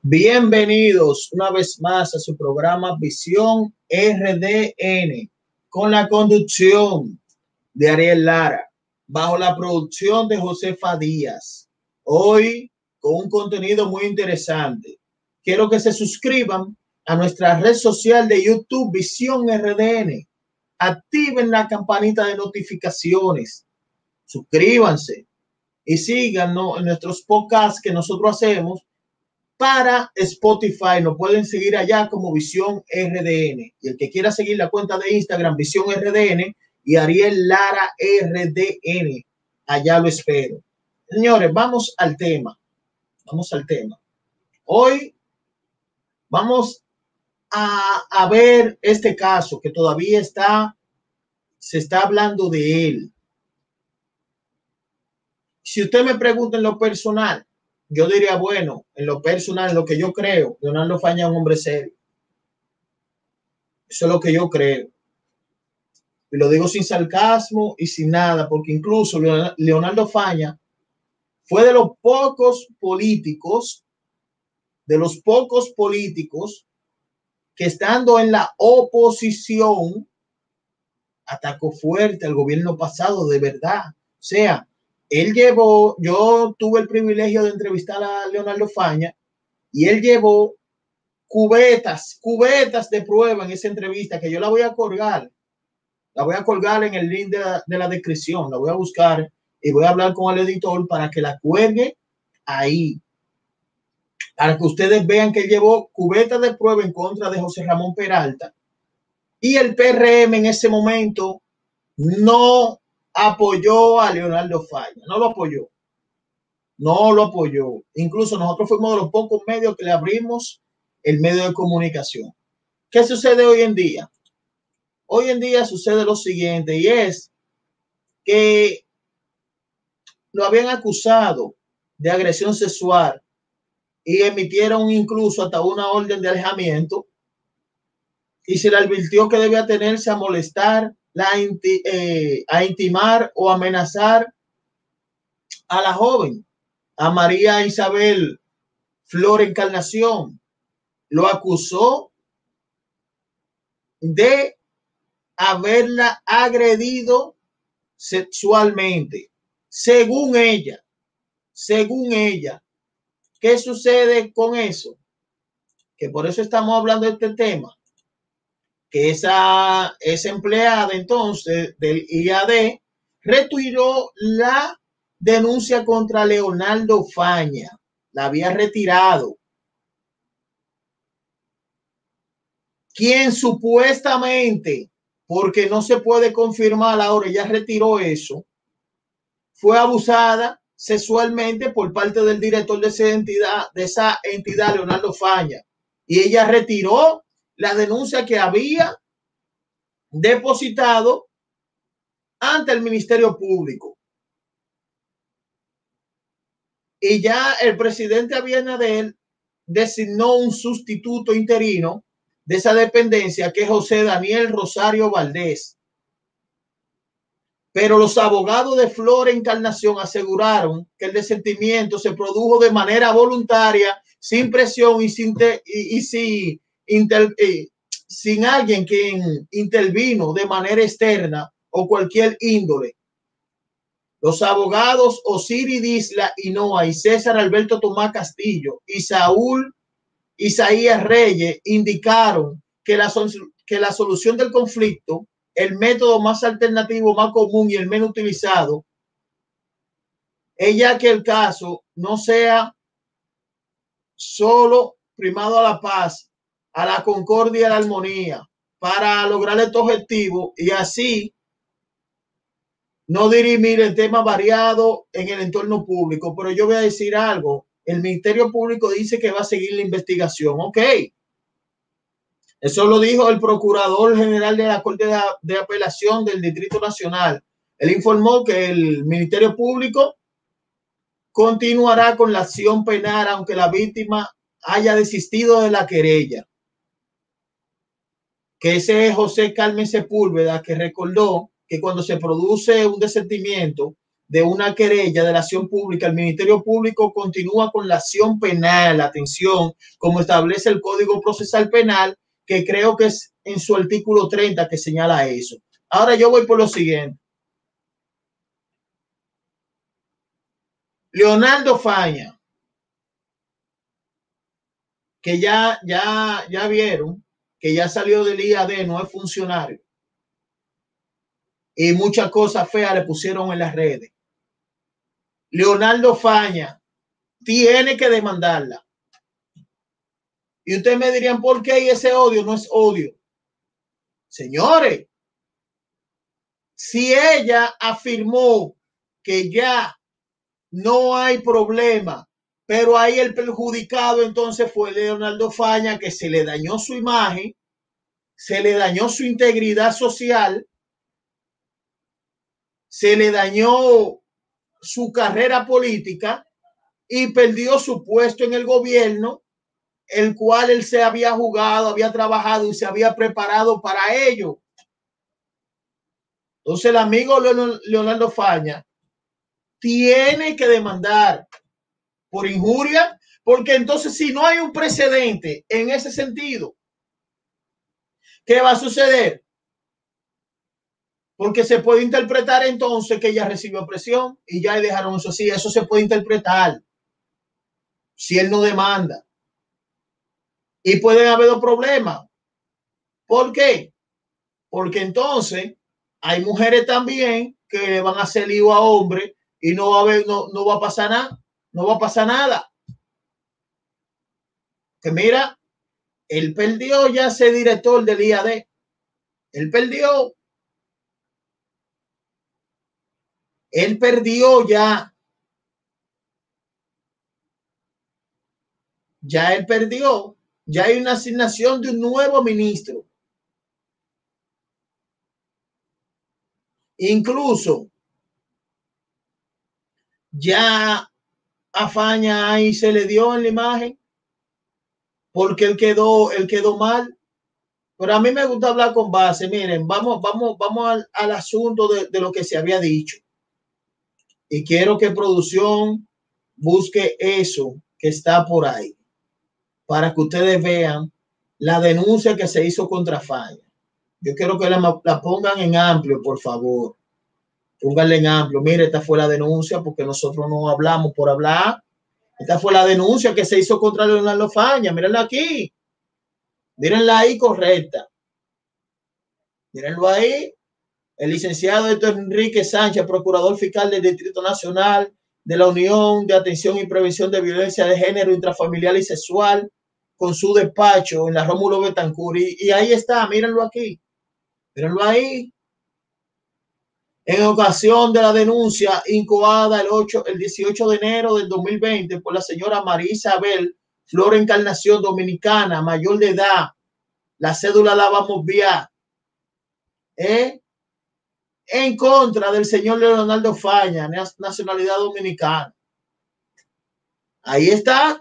Bienvenidos una vez más a su programa Visión RDN con la conducción de Ariel Lara, bajo la producción de Josefa Díaz. Hoy con un contenido muy interesante. Quiero que se suscriban a nuestra red social de YouTube Visión RDN. Activen la campanita de notificaciones. Suscríbanse y síganos en nuestros podcasts que nosotros hacemos para Spotify. Nos pueden seguir allá como Visión RDN. Y el que quiera seguir la cuenta de Instagram, Visión RDN y Ariel Lara RDN, allá lo espero. Señores, vamos al tema. Hoy vamos a ver este caso que todavía se está hablando de él. Si usted me pregunta en lo personal, yo diría, bueno, en lo personal, en lo que yo creo, Leonardo Faña es un hombre serio. Eso es lo que yo creo. Y lo digo sin sarcasmo y sin nada, porque incluso Leonardo Faña fue de los pocos políticos que estando en la oposición atacó fuerte al gobierno pasado, de verdad. O sea, yo tuve el privilegio de entrevistar a Leonardo Faña y él llevó cubetas de prueba en esa entrevista, que yo la voy a colgar en el link de la descripción, la voy a buscar y voy a hablar con el editor para que la cuelgue ahí, para que ustedes vean que él llevó cubetas de prueba en contra de José Ramón Peralta, y el PRM en ese momento no apoyó a Leonardo Faña, no lo apoyó. Incluso nosotros fuimos de los pocos medios que le abrimos el medio de comunicación. ¿Qué sucede hoy en día? Hoy en día sucede lo siguiente, y es que lo habían acusado de agresión sexual y emitieron incluso hasta una orden de alejamiento, y se le advirtió que debía tenerse a molestar, a intimar o amenazar a la joven, a María Isabel Flor Encarnación. Lo acusó de haberla agredido sexualmente, según ella. ¿Qué sucede con eso? Que por eso estamos hablando de este tema, que esa empleada entonces del IAD retiró la denuncia contra Leonardo Faña, la había retirado. Quien supuestamente, porque no se puede confirmar ahora, ya retiró eso, fue abusada sexualmente por parte del director de esa entidad, Leonardo Faña, y ella retiró la denuncia que había depositado ante el Ministerio Público. Y ya el presidente Abinader designó un sustituto interino de esa dependencia, que es José Daniel Rosario Valdés. Pero los abogados de Flor Encarnación aseguraron que el desentimiento se produjo de manera voluntaria, sin presión y sin alguien que intervino de manera externa o cualquier índole. Los abogados Osiris Disla Hinoa y César Alberto Tomás Castillo y Saúl Isaías Reyes indicaron que la solución del conflicto, el método más alternativo, más común y el menos utilizado, es ya que el caso no sea solo primado a la paz, a la concordia y a la armonía, para lograr este objetivo y así no dirimir el tema variado en el entorno público. Pero yo voy a decir algo. El Ministerio Público dice que va a seguir la investigación. Ok. Eso lo dijo el Procurador General de la Corte de Apelación del Distrito Nacional. Él informó que el Ministerio Público continuará con la acción penal aunque la víctima haya desistido de la querella. Que ese es José Carmen Sepúlveda, que recordó que cuando se produce un desentimiento de una querella de la acción pública, el Ministerio Público continúa con la acción penal, atención, como establece el Código Procesal Penal, que creo que es en su artículo 30 que señala eso. Ahora yo voy por lo siguiente. Leonardo Faña, que ya vieron que ya salió del IAD, no es funcionario. Y muchas cosas feas le pusieron en las redes. Leonardo Faña tiene que demandarla. Y ustedes me dirían, ¿por qué? Y ese odio no es odio. Señores, si ella afirmó que ya no hay problema, pero ahí el perjudicado entonces fue Leonardo Faña, que se le dañó su imagen, se le dañó su integridad social, se le dañó su carrera política y perdió su puesto en el gobierno, el cual él se había jugado, había trabajado y se había preparado para ello. Entonces el amigo Leonardo Faña tiene que demandar por injuria, porque entonces si no hay un precedente en ese sentido, ¿qué va a suceder? Porque se puede interpretar entonces que ella recibió presión y ya dejaron eso así. Eso se puede interpretar si él no demanda. Y pueden haber dos problemas. ¿Por qué? Porque entonces hay mujeres también que le van a hacer lío a hombres y no va a haber, no va a pasar nada. No va a pasar nada. Que mira, él perdió ya ese director del IAD. Él perdió. Él perdió ya. Ya él perdió. Ya hay una asignación de un nuevo ministro. Incluso ya a Faña ahí se le dio en la imagen porque él quedó mal. Pero a mí me gusta hablar con base. Miren, vamos al asunto de lo que se había dicho. Y quiero que producción busque eso que está por ahí para que ustedes vean la denuncia que se hizo contra Faña. Yo quiero que la pongan en amplio, por favor. Pónganle en amplio. Mire, esta fue la denuncia porque nosotros no hablamos por hablar. Esta fue la denuncia que se hizo contra Leonardo Faña. Mírenla aquí. Mírenla ahí correcta. Mírenlo ahí. El licenciado Héctor Enrique Sánchez, procurador fiscal del Distrito Nacional de la Unión de Atención y Prevención de Violencia de Género, Intrafamiliar y Sexual, con su despacho en la Rómulo Betancourt. Y ahí está, mírenlo aquí. Mírenlo ahí. En ocasión de la denuncia incoada el 18 de enero del 2020 por la señora María Isabel Flor Encarnación, dominicana, mayor de edad, la cédula la vamos a enviar, en contra del señor Leonardo Faña, nacionalidad dominicana. Ahí está.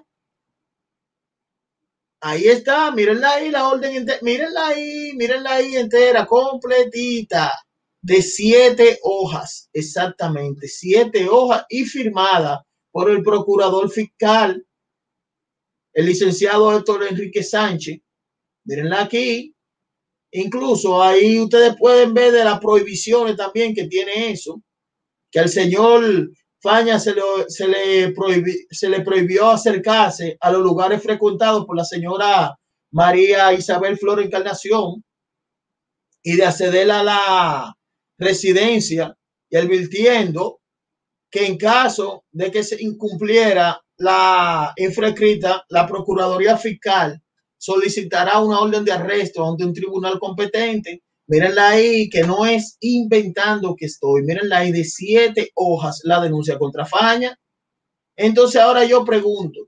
Ahí está, mírenla ahí, la orden entera, mírenla ahí entera, completita, de 7 hojas, exactamente, 7 hojas y firmada por el procurador fiscal, el licenciado Héctor Enrique Sánchez. Mírenla aquí. Incluso ahí ustedes pueden ver de las prohibiciones también que tiene eso, que al señor Faña se le prohibió acercarse a los lugares frecuentados por la señora María Isabel Flor Encarnación y de acceder a la residencia, y advirtiendo que en caso de que se incumpliera la infrascrita, la Procuraduría Fiscal solicitará una orden de arresto ante un tribunal competente. Mírenla ahí, que no es inventando que estoy. Mírenla ahí, de 7 hojas la denuncia contra Faña. Entonces ahora yo pregunto,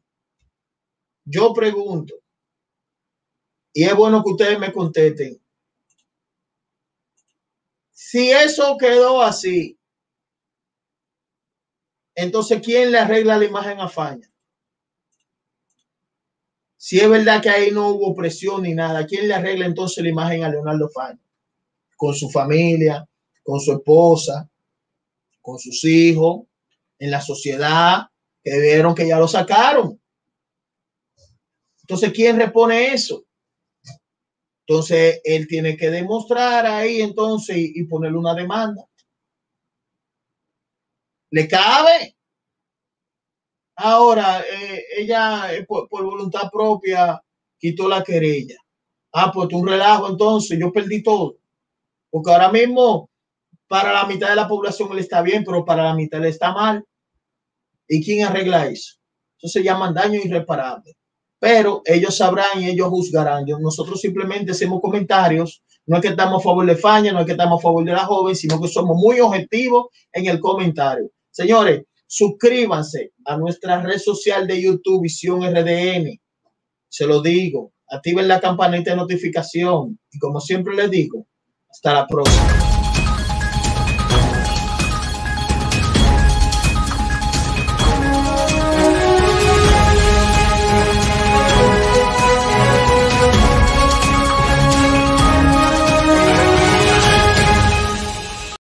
y es bueno que ustedes me contesten. Si eso quedó así, entonces ¿quién le arregla la imagen a Faña? Si es verdad que ahí no hubo presión ni nada, ¿quién le arregla entonces la imagen a Leonardo Faña? Con su familia, con su esposa, con sus hijos, en la sociedad, que vieron que ya lo sacaron. Entonces, ¿quién repone eso? Entonces, él tiene que demostrar ahí entonces y ponerle una demanda. ¿Le cabe? Ahora, ella por voluntad propia quitó la querella. Ah, pues un relajo entonces, yo perdí todo. Porque ahora mismo para la mitad de la población le está bien, pero para la mitad le está mal. ¿Y quién arregla eso? Eso se llama daño irreparable. Pero ellos sabrán y ellos juzgarán. Nosotros simplemente hacemos comentarios. No es que estamos a favor de Faña, no es que estamos a favor de la joven, sino que somos muy objetivos en el comentario. Señores, suscríbanse a nuestra red social de YouTube, Visión RDN. Se lo digo, activen la campanita de notificación. Y como siempre les digo, hasta la próxima.